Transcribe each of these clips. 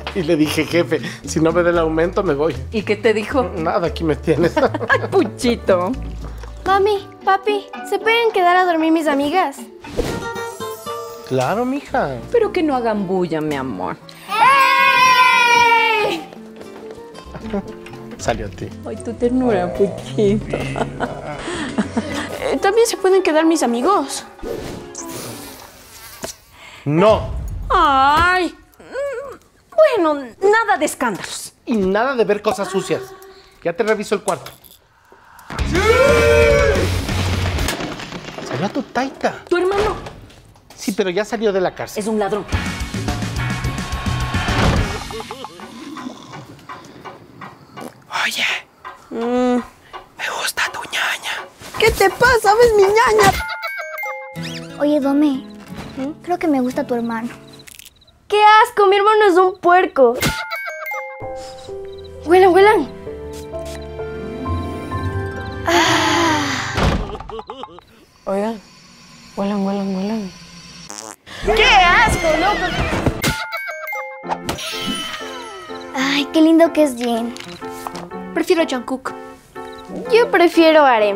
Y le dije, jefe, si no me da el aumento, me voy. ¿Y qué te dijo? Nada, aquí me tienes. Ay, Puchito. Mami, papi, ¿se pueden quedar a dormir mis amigas? Claro, mija. Pero que no hagan bulla, mi amor. ¡Ey! Salió a ti. Ay, tu ternura, Puchito. ¿También se pueden quedar mis amigos? No. Ay. Bueno, nada de escándalos. Y nada de ver cosas sucias. Ya te reviso el cuarto. Salió a tu taita. ¿Tu hermano? Sí, pero ya salió de la cárcel. Es un ladrón. Oye, me gusta tu ñaña. ¿Qué te pasa? ¿Ves mi ñaña? Oye, Dome, creo que me gusta tu hermano. ¡Qué asco! Mi hermano es un puerco. Huelan, huelan. Oigan, huelan. ¡Qué asco, loco! Ay, qué lindo que es Jin. Prefiero Jungkook. Yo prefiero Harem.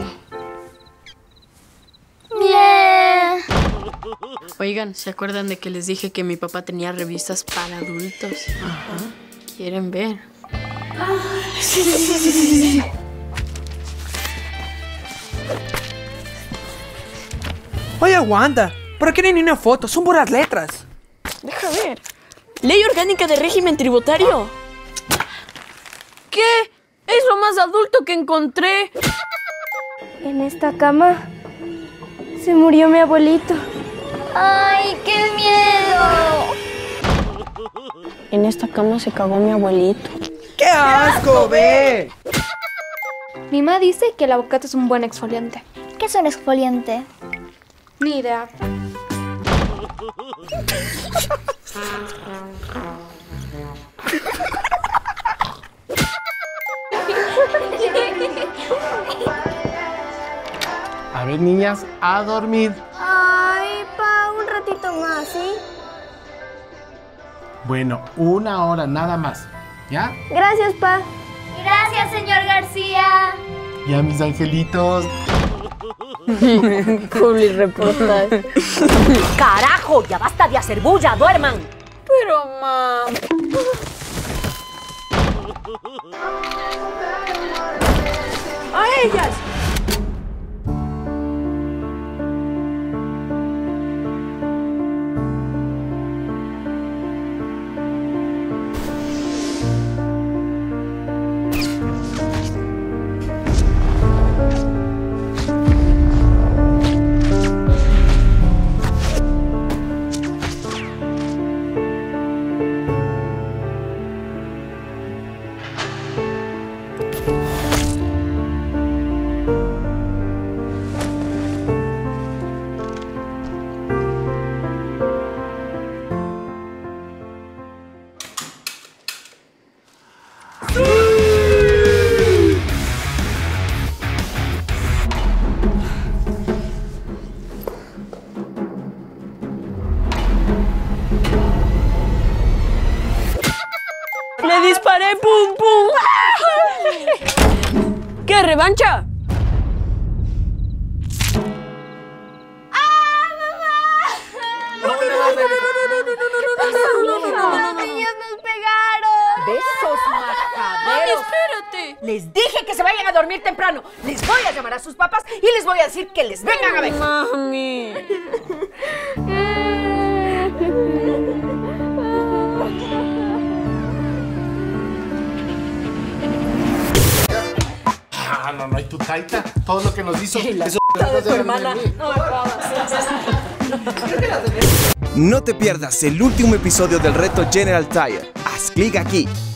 Bien. Oigan, ¿se acuerdan de que les dije que mi papá tenía revistas para adultos? Ajá. ¿Quieren ver? Sí. Oye, aguanta. ¿Por qué no hay ni una foto? Son puras letras. Deja ver. Ley orgánica de régimen tributario. ¿Qué? Es lo más adulto que encontré. En esta cama se murió mi abuelito. Ay, qué miedo. En esta cama se cagó mi abuelito. ¡Qué asco, ve! Mi mamá dice que el aguacate es un buen exfoliante. ¿Qué es un exfoliante? Ni idea. A ver, niñas, a dormir. Ay, pa, un ratito más, ¿sí? Bueno, 1 hora nada más. ¿Ya? Gracias, pa. Gracias, señor García. Ya, mis angelitos. Publireportaje. ¡Carajo! ¡Ya basta de hacer bulla! ¡Duerman! Pero, ma... ¡A ellas! ¡Le disparé! ¡Pum, pum! ¿Qué, revancha? Los niños nos pegaron. ¡Besos majaderos! ¡Espérate! Les dije que se vayan a dormir temprano. Les voy a llamar a sus papás y les voy a decir que les vengan a ver. Mami. Ah, no, y tu taita. Todo lo que nos hizo. La eso de tu hermana. No me jodas. No te pierdas el último episodio del reto General Tire. Haz clic aquí.